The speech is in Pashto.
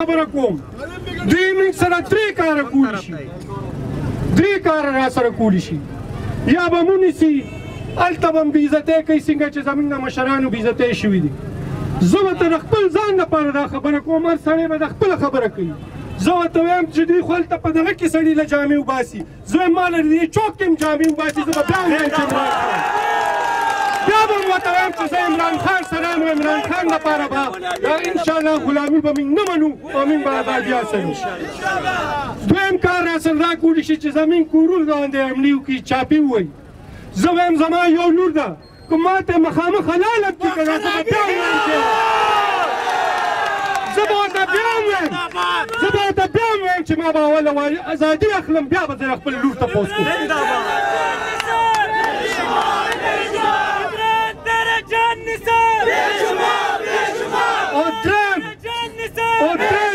خبره کوم دوی موږ سره درې کاره کولی شي درې کاره را سره کولی شي یا به مونیسي هلته به هم بېعزتۍ کوي څنګه چې زموږ د مشرانو بېعزتۍ شوي دي زه ورته د خپل ځان لپاره دا خبره کوم هر سړی به د خپله خبره کوي زه ورته وایم چې دوی خو هلته په دغه کې سړي له جامې وباسي زه وایم ما له دې چوک کې هم جامې وباسي زه به بیا وایم چې بیا به م ورته وایم چې زه عمران خان سره یم عمران خان لپاره به انشاءالله غلامي به موږ نه منو او موږ به آزادي حاصلو دویم کار راسره راکولی شي چې زموږ کورونو باندې حملې وکړي چاپي ووایي زه وایم زما یو لور ده که ما ته مخامخ حلاله کړي که نه زه به بیا ووایم زه به ورته بیا ووایم چې ما به اوله ازادي اخلم بیا به زه خپل لور تپوس کوم